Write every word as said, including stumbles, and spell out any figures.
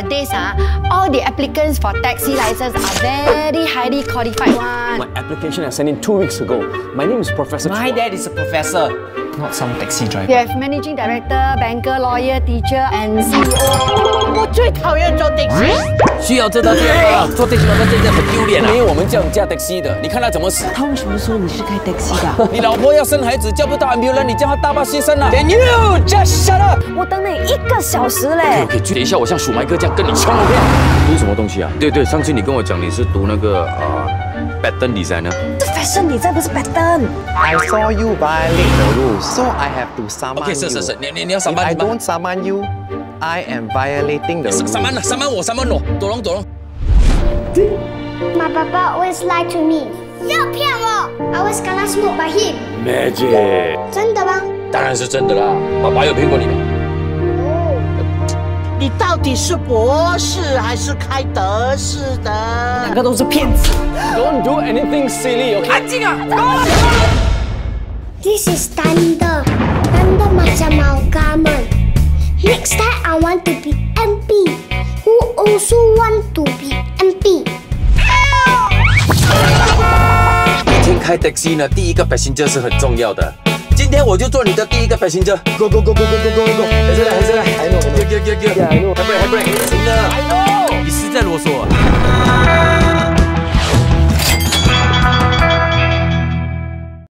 nowadays, ah, all the applicants for taxi license are very highly qualified one. My application I sent in two weeks ago. My name is Professor My Chua. dad is a professor, not some taxi driver. You have managing director, banker, lawyer, teacher, and C E O. 我最讨厌坐的士。 需要这道题啊！做电信老师真的很丢脸啊！ 没有我们这样驾 taxi 的，你看他怎么死？ 他为什么说你是开 taxi 的？ 你老婆要生孩子叫不到 ambulance， 你叫她大巴牺牲啊 ？Can you just shut up？ 我等你一个小时嘞。 OK， 等一下我像鼠麦哥这样跟你冲 OK？ 读什么东西啊？对对，上次你跟我讲你是读那个呃 pattern designer。 这 fashion 你这不是 pattern。 I saw you violate the rules, so I have to summon OK， 是是是，你你你要上 you. 班 If I 吗 don't summon you, I am violating the 上 rules. 上班了，上班我上班我，躲龙躲龙。 My papa always lied to me. 要骗我 I always gonna smoke by him. Magic。 真的吗？ 当然是真的啦，爸爸有骗过你吗？ 你到底是博士还是开德士的？ 两个都是骗子。 Don't do anything silly, okay? 安静啊！ This is thunder. Thunder macam mau gaman. Next time I want to be M P. Who also want to be M P? 每天开 taxi 呢，第一个 passenger 是很重要的。今天我就做你的第一个 passenger。Go go go go go go go go！ 还是来还是来 ，I know， go go go go！ Yeah I know， 还 break 还 break， 行了 ，I know， 你实在啰嗦啊。